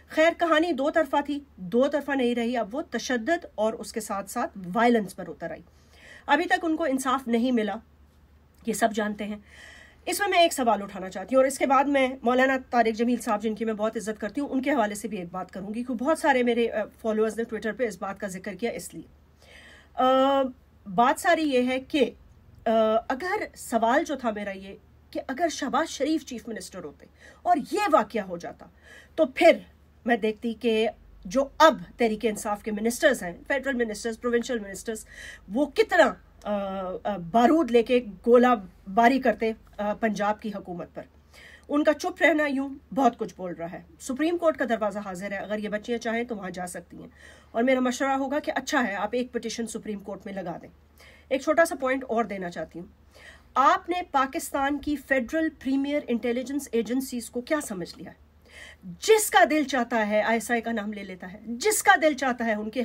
खैर कहानी दो तरफा थी, दो तरफा नहीं रही, अब वो तशद्दुद और उसके साथ साथ वायलेंस पर उतर आई। अभी तक उनको इंसाफ नहीं मिला, ये सब जानते हैं। इसमें मैं एक सवाल उठाना चाहती हूँ और इसके बाद मैं मौलाना तारिक जमील साहब, जिनकी मैं बहुत इज्जत करती हूँ, उनके हवाले से भी एक बात करूँगी, क्योंकि बहुत सारे मेरे फॉलोअर्स ने ट्विटर पे इस बात का जिक्र किया। इसलिए बात सारी ये है कि अगर सवाल जो था मेरा ये कि अगर शहबाज शरीफ चीफ मिनिस्टर होते और ये वाकया हो जाता, तो फिर मैं देखती कि जो अब तहरीक इंसाफ के मिनिस्टर्स हैं, फेडरल मिनिस्टर्स, प्रोविंशियल मिनिस्टर्स, वो कितना बारूद लेके गोला बारी करते पंजाब की हुकूमत पर। उनका चुप रहना यूं बहुत कुछ बोल रहा है। सुप्रीम कोर्ट का दरवाज़ा हाजिर है, अगर ये बच्चियां चाहें तो वहाँ जा सकती हैं। और मेरा मशवरा होगा कि अच्छा है आप एक पिटिशन सुप्रीम कोर्ट में लगा दें। एक छोटा सा पॉइंट और देना चाहती हूँ, आपने पाकिस्तान की फेडरल प्रीमियर इंटेलिजेंस एजेंसीज को क्या समझ लिया है? जिसका दिल चाहता है आईएसआई का नाम ले लेता है, जिसका दिल चाहता है उनके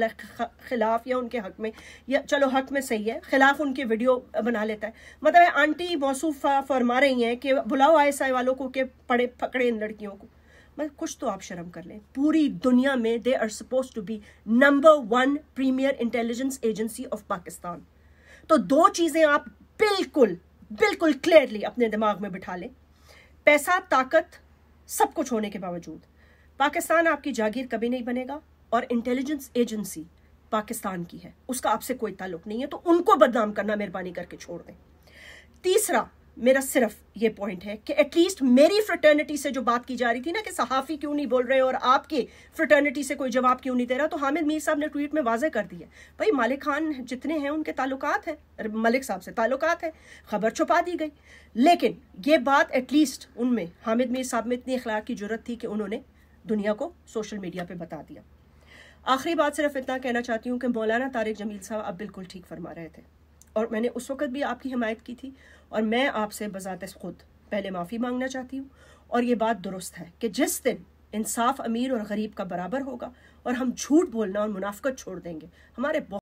खिलाफ या उनके हक में, या चलो हक में सही है, खिलाफ उनके वीडियो बना लेता है। मतलब आंटी मौसूफा फरमा रही हैं कि बुलाओ आईएसआई वालों को के पकड़े इन लड़कियों को। मतलब कुछ तो आप शर्म कर लें। पूरी दुनिया में they are suppose to be number 1 premier intelligence agency of Pakistan. तो दो चीजें आप बिल्कुल बिल्कुल क्लियरली अपने दिमाग में बिठा लें। पैसा, ताकत, सब कुछ होने के बावजूद पाकिस्तान आपकी जागीर कभी नहीं बनेगा, और इंटेलिजेंस एजेंसी पाकिस्तान की है, उसका आपसे कोई ताल्लुक नहीं है। तो उनको बदनाम करना मेहरबानी करके छोड़ दें। तीसरा मेरा सिर्फ ये पॉइंट है कि एटलीस्ट मेरी फ्रेटर्निटी से जो बात की जा रही थी ना कि सहाफ़ी क्यों नहीं बोल रहे और आपकी फ्रेटर्निटी से कोई जवाब क्यों नहीं दे रहा, तो हामिद मीर साहब ने ट्वीट में वाज़ेह कर दिया, भाई मालिक खान जितने हैं उनके ताल्लुकात हैं, मलिक साहब से ताल्लुकात है, खबर छुपा दी गई। लेकिन ये बात एटलीस्ट उनमें, हामिद मीर साहब में इतनी अखलाक की जरूरत थी कि उन्होंने दुनिया को सोशल मीडिया पर बता दिया। आखिरी बात सिर्फ इतना कहना चाहती हूँ कि मौलाना तारिक जमील साहब अब बिल्कुल ठीक फरमा रहे थे, और मैंने उस वक्त भी आपकी हिमायत की थी, और मैं आपसे बज़ात खुद पहले माफ़ी मांगना चाहती हूँ। और ये बात दुरुस्त है कि जिस दिन इंसाफ अमीर और गरीब का बराबर होगा और हम झूठ बोलना और मुनाफिकत छोड़ देंगे, हमारे